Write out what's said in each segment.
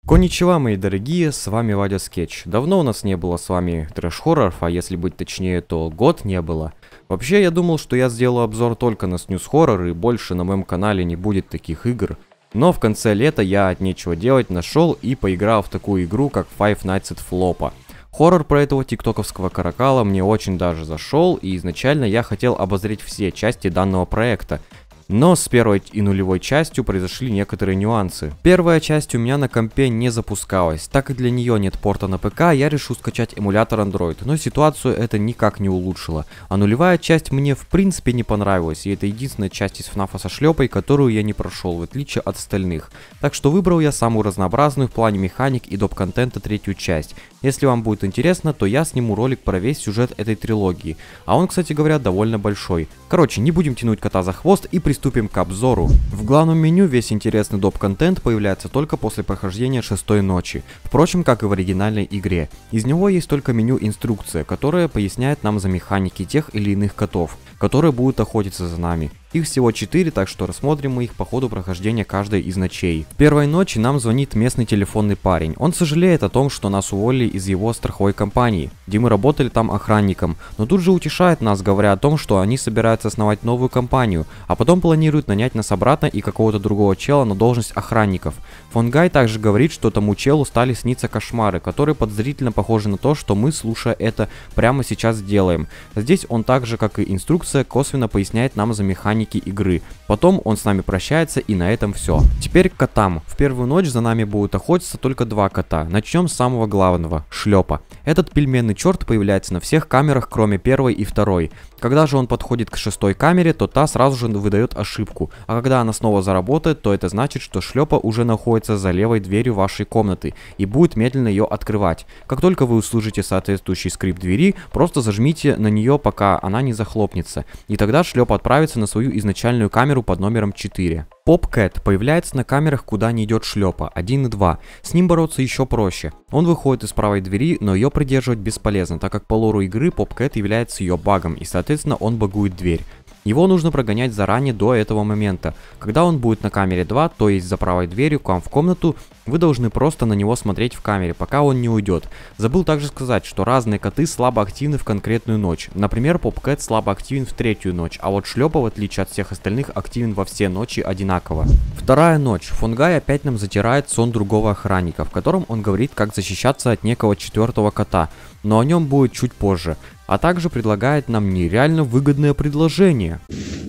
Конничева, мои дорогие, с вами Вадя Скетч. Давно у нас не было с вами трэш-хорроров, а если быть точнее, то год не было. Вообще, я думал, что я сделаю обзор только на снюс-хоррор и больше на моем канале не будет таких игр. Но в конце лета я от нечего делать нашел и поиграл в такую игру, как Five Nights at Floppa. Хоррор про этого тиктоковского каракала мне очень даже зашел, и изначально я хотел обозреть все части данного проекта. Но с первой и нулевой частью произошли некоторые нюансы. Первая часть у меня на компе не запускалась, так как для нее нет порта на ПК, я решил скачать эмулятор Android, но ситуацию это никак не улучшило. А нулевая часть мне в принципе не понравилась, и это единственная часть из FNAF со шлепой, которую я не прошел, в отличие от остальных. Так что выбрал я самую разнообразную в плане механик и доп-контента третью часть. Если вам будет интересно, то я сниму ролик про весь сюжет этой трилогии, а он, кстати говоря, довольно большой. Короче, не будем тянуть кота за хвост и приступим к обзору. В главном меню весь интересный доп-контент появляется только после прохождения шестой ночи, впрочем, как и в оригинальной игре. Из него есть только меню инструкция, которая поясняет нам за механики тех или иных котов, которые будут охотиться за нами. Их всего 4, так что рассмотрим мы их по ходу прохождения каждой из ночей. В первой ночи нам звонит местный телефонный парень. Он сожалеет о том, что нас уволили из его страховой компании, где мы работали там охранником, но тут же утешает нас, говоря о том, что они собираются основать новую компанию, а потом планируют нанять нас обратно и какого-то другого чела на должность охранников. Фонгай также говорит, что тому челу стали сниться кошмары, которые подозрительно похожи на то, что мы, слушая это, прямо сейчас делаем. Здесь он также, как и инструкция, косвенно поясняет нам за механики игры. Потом он с нами прощается, и на этом все. Теперь к котам. В первую ночь за нами будут охотиться только два кота. Начнем с самого главного – Шлепа. Этот пельменный черт появляется на всех камерах, кроме первой и второй. Когда же он подходит к шестой камере, то та сразу же выдает ошибку. А когда она снова заработает, то это значит, что Шлепа уже находится за левой дверью вашей комнаты и будет медленно ее открывать. Как только вы услышите соответствующий скрип двери, просто зажмите на нее, пока она не захлопнется. И тогда Шлепа отправится на свою изначальную камеру под номером 4. Попкэт появляется на камерах, куда не идет Шлепа, 1 и 2. С ним бороться еще проще. Он выходит из правой двери, но ее придерживать бесполезно, так как по лору игры Попкэт является ее багом, и соответственно он багует дверь. Его нужно прогонять заранее до этого момента. Когда он будет на камере 2, то есть за правой дверью к вам в комнату, вы должны просто на него смотреть в камере, пока он не уйдет. Забыл также сказать, что разные коты слабо активны в конкретную ночь. Например, Попкэт слабо активен в третью ночь, а вот Шлепа, в отличие от всех остальных, активен во все ночи одинаково. Вторая ночь. Фонгай опять нам затирает сон другого охранника, в котором он говорит, как защищаться от некого четвертого кота, но о нем будет чуть позже. А также предлагает нам нереально выгодное предложение.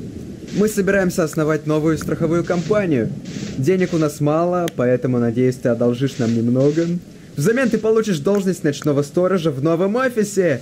Мы собираемся основать новую страховую компанию. Денег у нас мало, поэтому, надеюсь, ты одолжишь нам немного. Взамен ты получишь должность ночного сторожа в новом офисе.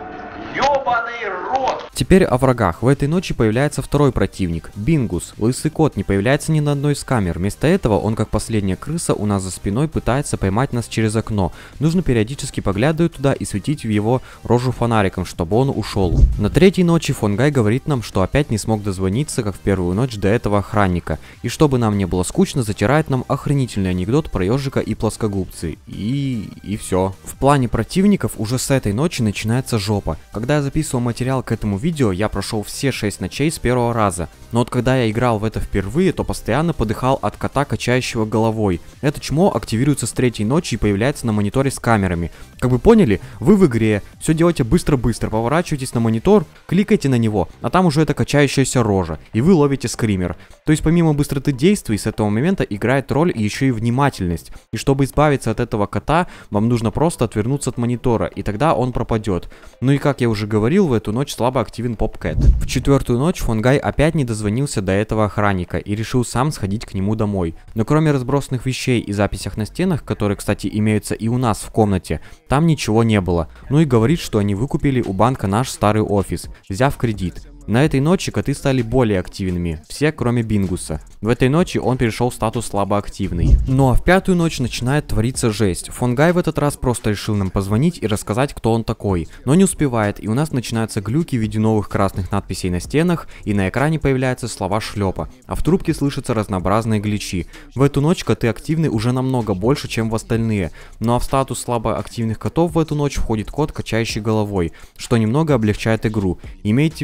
Ёбаный рот! Теперь о врагах. В этой ночи появляется второй противник – Бингус. Лысый кот не появляется ни на одной из камер. Вместо этого он, как последняя крыса, у нас за спиной пытается поймать нас через окно. Нужно периодически поглядывать туда и светить в его рожу фонариком, чтобы он ушел. На третьей ночи Фонгай говорит нам, что опять не смог дозвониться, как в первую ночь до этого охранника. И чтобы нам не было скучно, затирает нам охренительный анекдот про ежика и плоскогубцы. И все. В плане противников уже с этой ночи начинается жопа. Когда я записывал материал к этому видео, я прошел все 6 ночей с первого раза. Но вот когда я играл в это впервые, то постоянно подыхал от кота, качающего головой. Это чмо активируется с третьей ночи и появляется на мониторе с камерами. Как вы поняли, вы в игре, все делаете быстро-быстро, поворачиваетесь на монитор, кликайте на него, а там уже эта качающаяся рожа, и вы ловите скример. То есть помимо быстроты действий, с этого момента играет роль еще и внимательность. И чтобы избавиться от этого кота, вам нужно просто отвернуться от монитора, и тогда он пропадет. Ну и как я уже говорил, в эту ночь слабо активен Попкэт. В четвертую ночь Фонгай опять не дозвонился до этого охранника и решил сам сходить к нему домой. Но кроме разбросанных вещей и записях на стенах, которые, кстати, имеются и у нас в комнате, там ничего не было. Ну и говорит, что они выкупили у банка наш старый офис, взяв кредит. На этой ночи коты стали более активными, все кроме Бингуса. В этой ночи он перешел в статус слабоактивный. Ну а в пятую ночь начинает твориться жесть. Фонгай в этот раз просто решил нам позвонить и рассказать, кто он такой. Но не успевает, и у нас начинаются глюки в виде новых красных надписей на стенах, и на экране появляются слова Шлепа, а в трубке слышатся разнообразные гличи. В эту ночь коты активны уже намного больше, чем в остальные. Ну а в статус слабоактивных котов в эту ночь входит кот, качающий головой, что немного облегчает игру. Имейте в виду, что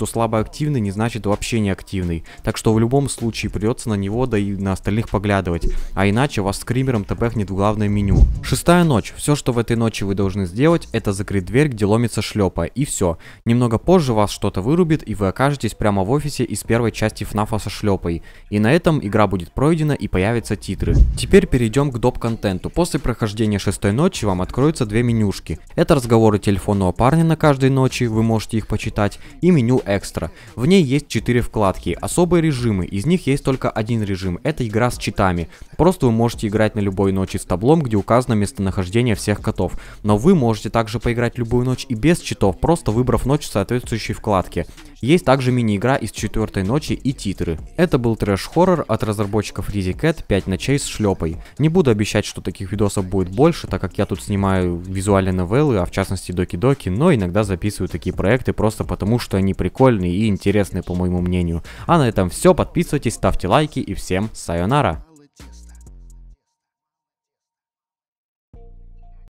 слабо активный не значит вообще не активный. Так что в любом случае придется на него, да и на остальных поглядывать. А иначе вас скримером тпхнет в главное меню. Шестая ночь. Все, что в этой ночи вы должны сделать, это закрыть дверь, где ломится шлепа. И все. Немного позже вас что-то вырубит, и вы окажетесь прямо в офисе из первой части ФНАФа со шлепой. И на этом игра будет пройдена и появятся титры. Теперь перейдем к доп-контенту. После прохождения шестой ночи вам откроются две менюшки. Это разговоры телефонного парня на каждой ночи, вы можете их почитать, и меню экстра. В ней есть 4 вкладки, особые режимы, из них есть только один режим, это игра с читами. Просто вы можете играть на любой ночи с таблом, где указано местонахождение всех котов. Но вы можете также поиграть любую ночь и без читов, просто выбрав ночь в соответствующей вкладке. Есть также мини-игра из 4-й ночи и титры. Это был трэш-хоррор от разработчиков RiziCat 5 ночей с шлепой. Не буду обещать, что таких видосов будет больше, так как я тут снимаю визуальные новеллы, а в частности Доки-Доки, но иногда записываю такие проекты просто потому, что они прикольные и интересные, по моему мнению. А на этом все, подписывайтесь, ставьте лайки и всем сайонара!